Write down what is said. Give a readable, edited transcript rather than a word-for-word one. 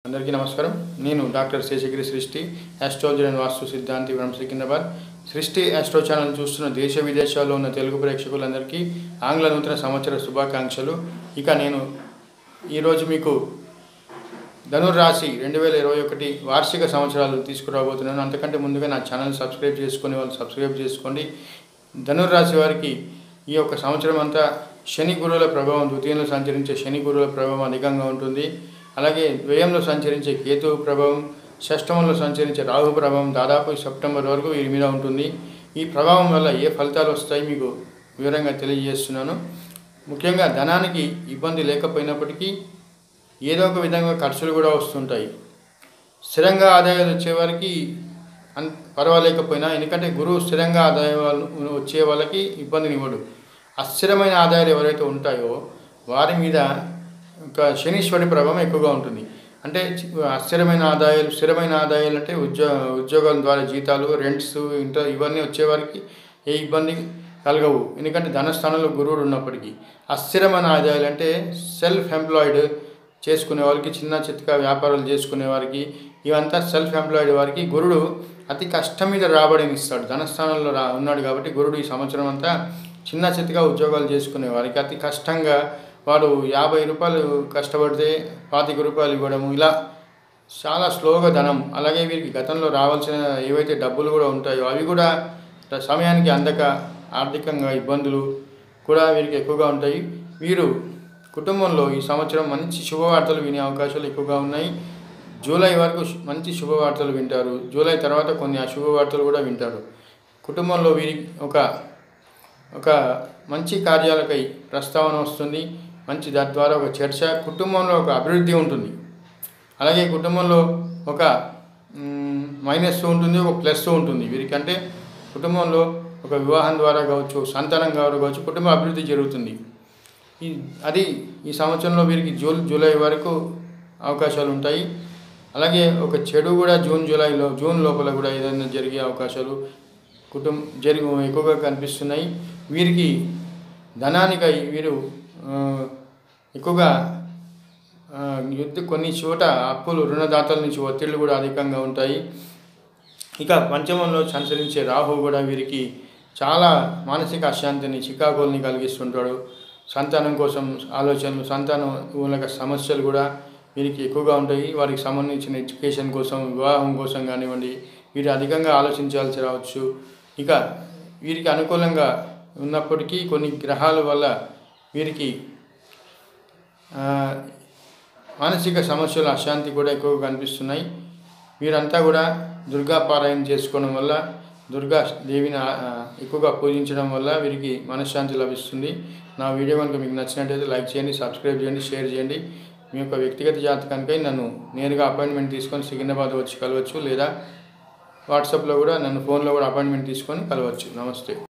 అందరికీ నమస్కారం. నేను డాక్టర్ శేషగిరి సృష్టి, ఆస్ట్రాలజీ అండ్ వాస్తు సిద్ధాంతి ఫ్రమ్ సికింద్రాబాద్. సృష్టి ఆస్ట్రో ఛానల్ చూస్తున్న దేశ విదేశాల్లో ఉన్న తెలుగు ప్రేక్షకులందరికీ ఆంగ్ల నూతన సంవత్సర శుభాకాంక్షలు. ఇక నేను ఈరోజు మీకు ధనుర్రాశి 2021 వార్షిక సంవత్సరాలు తీసుకురాబోతున్నాను. అంతకంటే ముందుగా నా ఛానల్ సబ్స్క్రైబ్ చేసుకునే వాళ్ళు సబ్స్క్రైబ్ చేసుకోండి. ధనుర్రాశి వారికి ఈ యొక్క సంవత్సరం అంతా శని గురువుల ప్రభావం, ద్వితీయంలో సంచరించే శని గురువుల ప్రభావం అధికంగా ఉంటుంది. అలాగే వ్యయంలో సంచరించే కేతు ప్రభావం, షష్టమంలో సంచరించే రాహు ప్రభావం దాదాపు సెప్టెంబర్ వరకు వీరి మీద ఉంటుంది. ఈ ప్రభావం వల్ల ఏ ఫలితాలు వస్తాయి మీకు వివరంగా తెలియజేస్తున్నాను. ముఖ్యంగా ధనానికి ఇబ్బంది లేకపోయినప్పటికీ ఏదో ఒక విధంగా ఖర్చులు కూడా వస్తుంటాయి. స్థిరంగా ఆదాయాలు వచ్చేవారికి పర్వాలేకపోయినా, ఎందుకంటే గురువు స్థిరంగా ఆదాయాలు వచ్చే వాళ్ళకి ఇబ్బందినివ్వడు. అస్థిరమైన ఆదాయాలు ఎవరైతే ఉంటాయో వారి మీద ఇంకా శనీశ్వరి ప్రభావం ఎక్కువగా ఉంటుంది. అంటే అస్థిరమైన ఆదాయాలు, స్థిరమైన ఆదాయాలు అంటే ఉద్యోగాల ద్వారా జీతాలు, రెంట్స్, ఇవన్నీ వచ్చేవారికి ఏ ఇబ్బంది కలగవు. ఎందుకంటే ధనస్థానంలో గురువుడు ఉన్నప్పటికీ. అస్థిరమైన ఆదాయాలు అంటే సెల్ఫ్ ఎంప్లాయిడ్ చేసుకునే వాళ్ళకి, చిన్న చితక వ్యాపారాలు చేసుకునే వారికి, ఇవంతా సెల్ఫ్ ఎంప్లాయిడ్ వారికి గురుడు అతి కష్టం మీద రాబడిని ఇస్తాడు. ధనస్థానంలో ఉన్నాడు కాబట్టి గురుడు ఈ సంవత్సరం అంతా చిన్న చితక ఉద్యోగాలు చేసుకునే వారికి అతి కష్టంగా, వాడు 50 రూపాయలు కష్టపడితే 25 రూపాయలు ఇవ్వడము, ఇలా చాలా స్లోగా ధనం. అలాగే వీరికి గతంలో రావాల్సిన ఏవైతే డబ్బులు కూడా ఉంటాయో అవి కూడా సమయానికి అందక ఆర్థికంగా ఇబ్బందులు కూడా వీరికి ఎక్కువగా ఉంటాయి. వీరు కుటుంబంలో ఈ సంవత్సరం మంచి శుభవార్తలు వినే అవకాశాలు ఎక్కువగా ఉన్నాయి. జూలై వరకు మంచి శుభవార్తలు వింటారు. జూలై తర్వాత కొన్ని అశుభవార్తలు కూడా వింటారు. కుటుంబంలో వీరికి ఒక మంచి కార్యాలకై ప్రస్తావన వస్తుంది. మంచి తద్వారా ఒక చర్చ, కుటుంబంలో ఒక అభివృద్ధి ఉంటుంది. అలాగే కుటుంబంలో ఒక మైనస్ ఉంటుంది, ఒక ప్లస్ ఉంటుంది. వీరికంటే కుటుంబంలో ఒక వివాహం ద్వారా కావచ్చు, సంతానం ద్వారా కావచ్చు, కుటుంబ అభివృద్ధి జరుగుతుంది. అది ఈ సంవత్సరంలో వీరికి జూలై వరకు అవకాశాలు ఉంటాయి. అలాగే ఒక చెడు కూడా జూన్ లోపల కూడా ఏదైనా జరిగే అవకాశాలు ఎక్కువగా కనిపిస్తున్నాయి. వీరికి ధనానికై వీరు ఎక్కువగా కొన్ని చోట అప్పులు, రుణదాతల నుంచి ఒత్తిళ్లు కూడా అధికంగా ఉంటాయి. ఇక పంచమంలో సంచరించే రాహు కూడా వీరికి చాలా మానసిక అశాంతిని, చికాకుల్ని కలిగిస్తుంటాడు. సంతానం కోసం ఆలోచనలు, సంతానం మూలక సమస్యలు కూడా వీరికి ఎక్కువగా ఉంటాయి. వారికి సంబంధించిన ఎడ్యుకేషన్ కోసం, వివాహం కోసం కానివ్వండి, వీరు అధికంగా ఆలోచించాల్సి రావచ్చు. ఇక వీరికి అనుకూలంగా ఉన్నప్పటికీ కొన్ని గ్రహాల వల్ల వీరికి మానసిక సమస్యలు, అశాంతి కూడా ఎక్కువగా కనిపిస్తున్నాయి. వీరంతా కూడా దుర్గా పారాయణ చేసుకోవడం వల్ల, దుర్గా దేవిని ఎక్కువగా పూజించడం వల్ల వీరికి మనశ్శాంతి లభిస్తుంది. నా వీడియో కనుక మీకు నచ్చినట్లయితే లైక్ చేయండి, సబ్స్క్రైబ్ చేయండి, షేర్ చేయండి. మీ యొక్క వ్యక్తిగత జాతకానికై నన్ను నేరుగా అపాయింట్మెంట్ తీసుకొని సికింద్రాబాద్ వచ్చి కలవచ్చు, లేదా వాట్సాప్లో కూడా నన్ను ఫోన్లో కూడా అపాయింట్మెంట్ తీసుకొని కలవచ్చు. నమస్తే.